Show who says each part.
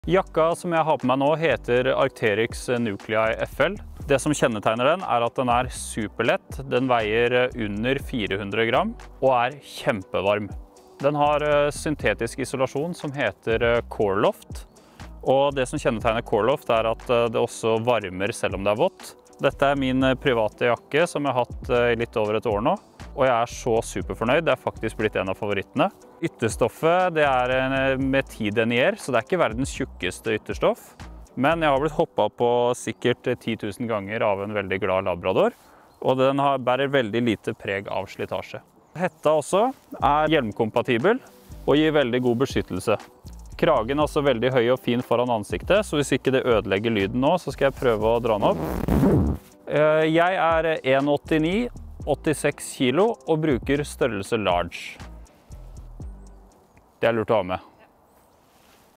Speaker 1: Jakka som jeg har på meg nå heter Arc'teryx Nuclei FL. Det som kjennetegner den er at den er superlett, den veier under 400 gram og er kjempevarm. Den har syntetisk isolasjon som heter Coreloft, og det som kjennetegner Coreloft er at det også varmer selv om det er vått. Dette er min private jakke som jeg har hatt i litt over et år nå, og jeg er så superfornøyd, det er faktisk blitt en av favorittene. Ytterstoffet det er metidenier, så det er ikke verdens tjukkeste ytterstoff. Men jeg har blitt hoppet på sikkert 10 000 ganger av en veldig glad labrador, og den bærer veldig lite preg av slitasje. Hetta også er hjelmkompatibel og gir veldig god beskyttelse. Kragen er også veldig høy og fin foran ansiktet, så hvis ikke det ødelegger lyden nå, så skal jeg prøve å dra den opp. Jeg er 1,89, 86 kilo og bruker størrelse large. Det er lurt å ha med.